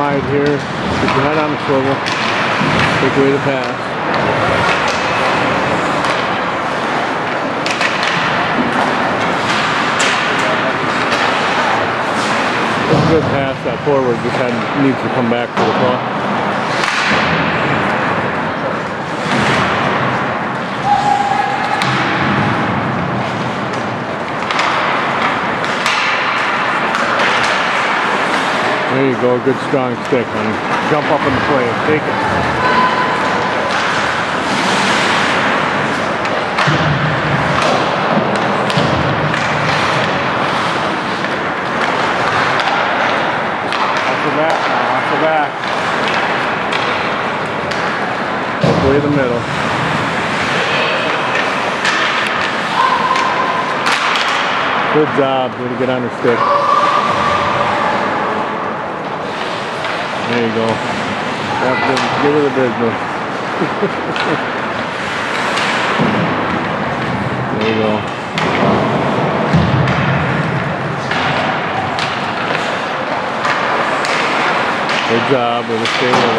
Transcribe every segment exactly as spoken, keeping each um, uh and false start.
wide here. Keep your head on the swivel. Take away the pass. Good pass that forward, just had needs to come back for the ball. There you go, good strong stick, honey. Jump up in the play, take it. Back now, off the back. Hopefully the middle. Good job, way to get on her stick. There you go. Give, give her the business. There you go. Good job, we're gonna stay with it.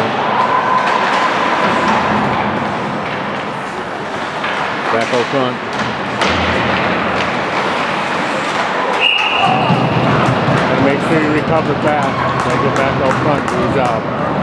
Back out front. And make sure you recover fast. Gotta get back out front. Good job.